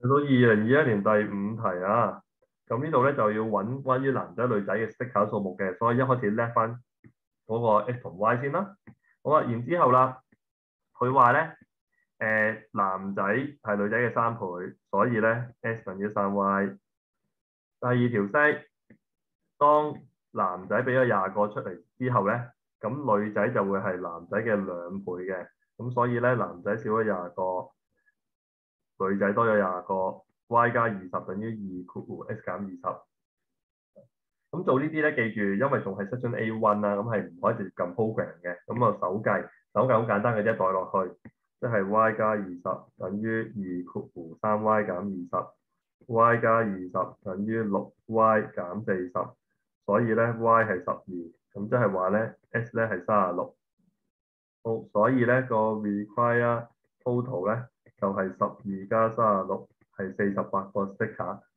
到2021年第5題啊，咁呢度咧就要揾關於男仔女仔嘅 sticker 數目嘅，所以一開始叻翻嗰個 x 同 y 先啦。好啊，然之後啦，佢話咧男仔係女仔嘅3倍，所以咧 x 等於3y。第二條式，當男仔俾咗20個出嚟之後咧，咁女仔就會係男仔嘅2倍嘅，咁所以咧男仔少咗20個。女仔多咗20個，y 加20等於2括弧 x 減20。咁做呢啲咧，記住，因為仲係 section A1 啦，咁係唔可以直接撳 program 嘅。咁啊手計好簡單嘅啫，代落去，即係 y 加20等於2括弧3y 減20，y 加20等於6y 減40，所以咧 y 係12，咁即係話咧 x 咧係36。好，所以咧個 require total 咧就係12加36，係48個 sticker。